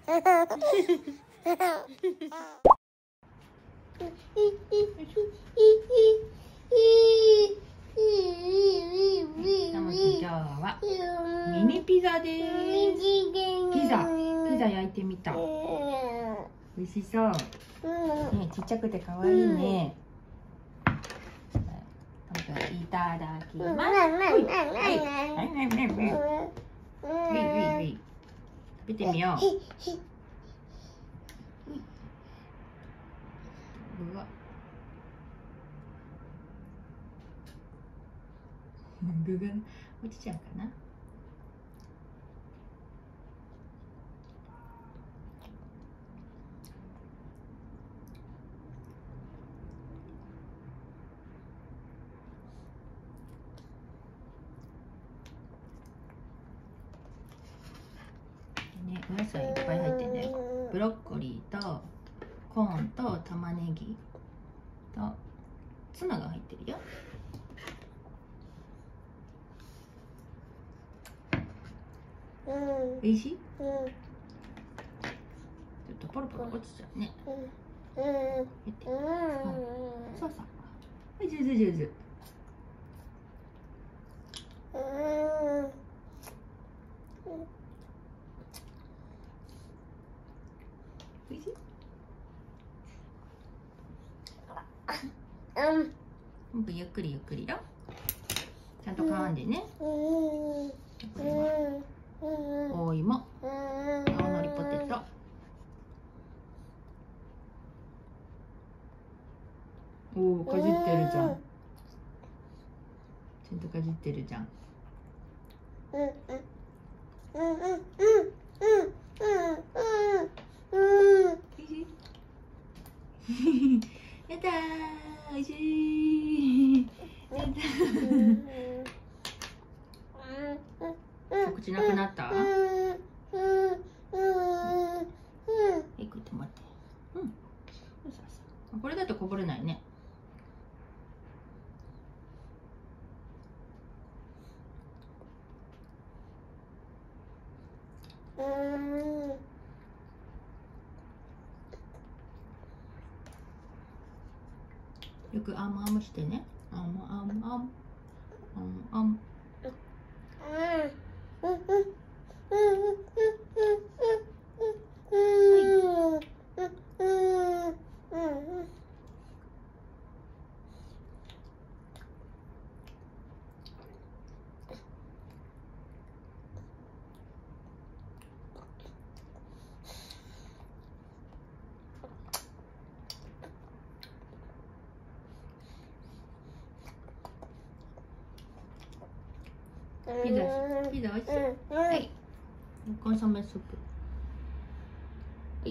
今日はミニピザです。ピザ焼いてみた。美味しそう。ね、ちっちゃくて可愛いね。いただきます。食べてみよう。うわ。具が落ちちゃうかな。ね、お野菜いっぱい入ってね。ブロッコリーとコーンと玉ねぎとツナが入ってるよ。おいしい？ちょっとポロポロ落ちちゃうね。そうそう。はい、上手。おいしい？ゆっくりよ。ちゃんと噛んでね。これはお芋、青のりポテト。おお、かじってるじゃん。ちゃんとかじってるじゃん。やったー、おいしい。やったー。口なくなった？はい、こうやって待って。これだとこぼれないね。よくアムアムしてね。アム。ピザおいしい？はい。コンソメスープ。はい。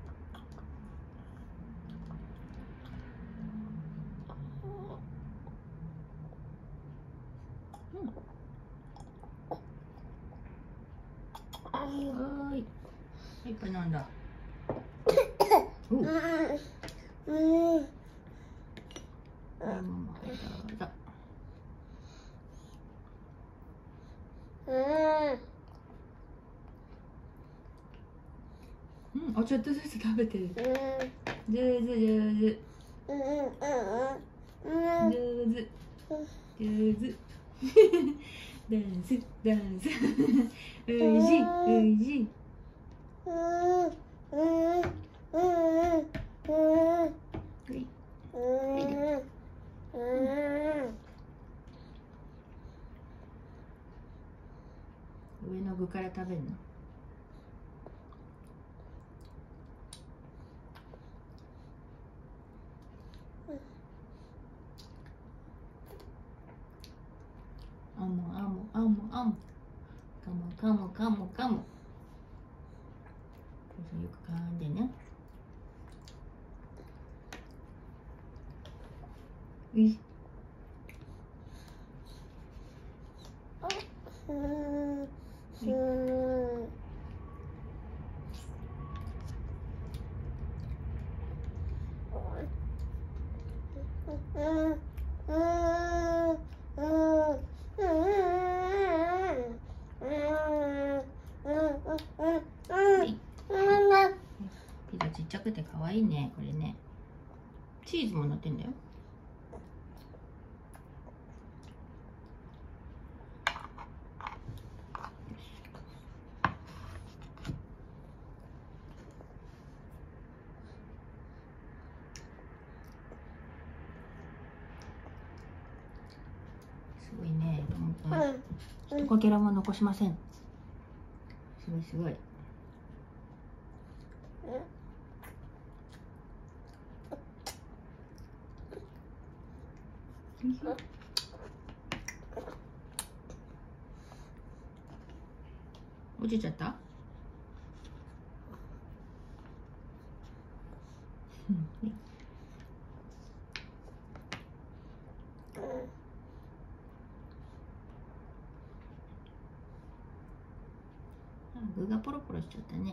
はい、いっぱい飲んだ。おう。お、ちょっとずつ食べてる。上手。ダンス。おいしい。上の具から食べるの。カモ。よく噛んでね。はい。 ちゃくて可愛いね。これね、チーズも乗ってんだよ。すごいね、一かけらも残しません。すごいすごい。落ちちゃった？具がポロポロしちゃったね。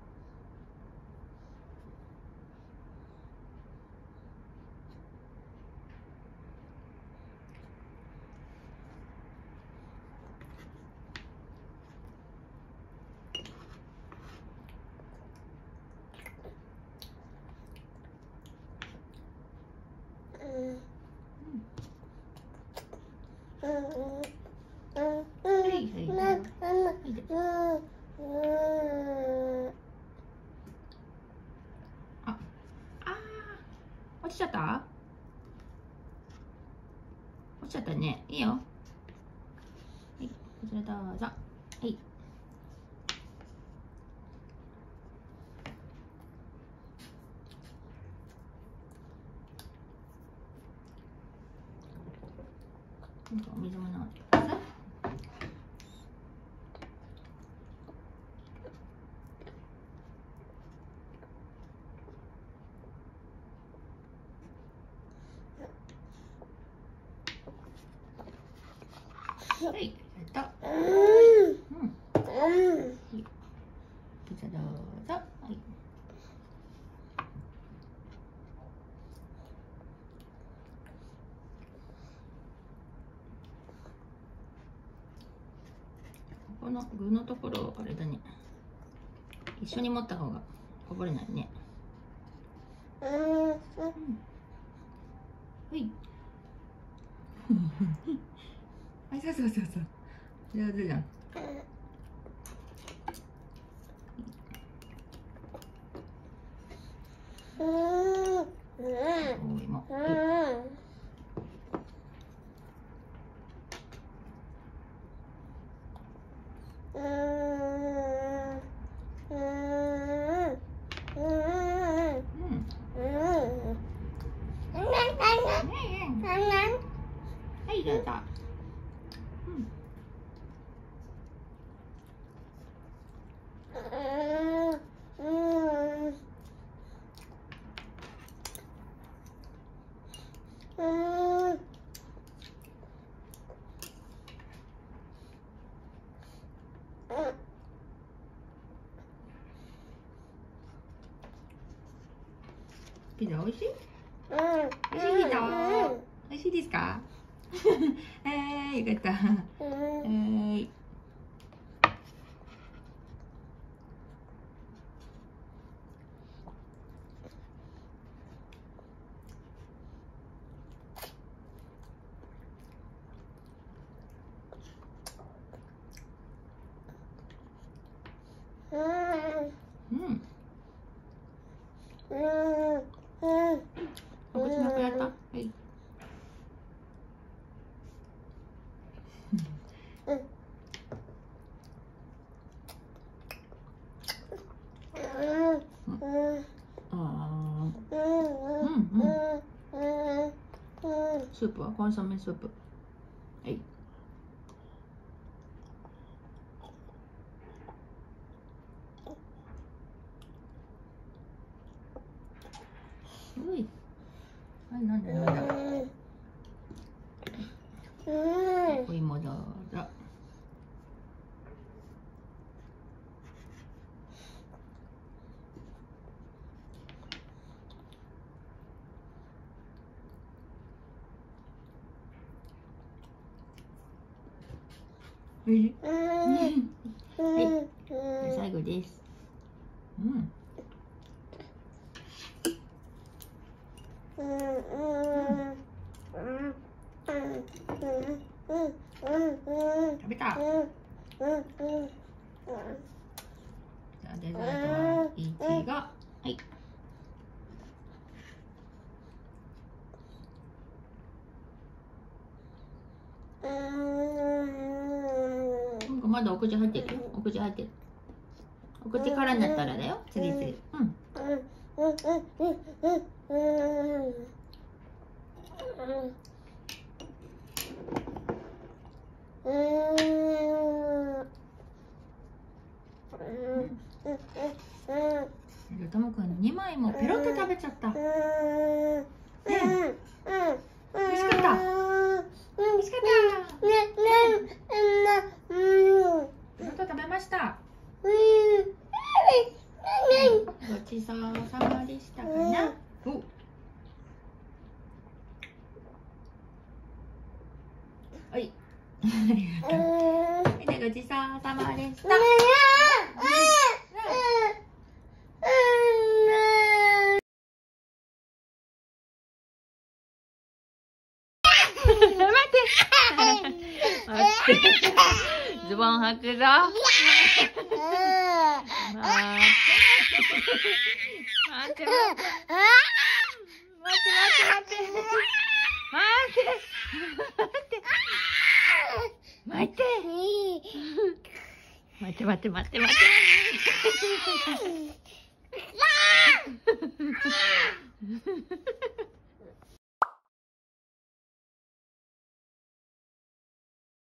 落ちちゃった？落ちちゃったね。いいよ。はい、こちらどうぞ。はい。お水も飲んでください。はい、ありがとう。ピザどうぞ。はい。ここの具のところあれだね。一緒に持った方がこぼれないね。はい。あ、そうそうそうそう。上手じゃん。おいも。はい、どうぞ。ピザ美味しい？美味しいの？美味しいですか？よかった。お口なくなった？はい。スープはコンソメスープ。はい。うい。はい、なんでなんだ。お芋どうぞ。はい、最後です。 食べた。じゃあデザートはいちご。はい。まだお口入ってるよ。お口入ってる。お口からになったらだよ。次々。うん。ともくん2枚もペロッと食べちゃった。美味しかった。美味しかった。ペロッと食べました。ごちそうさまでしたかな。はい。ありがとう。ごちそうさまでした。待って。ズボン履くぞ。待って。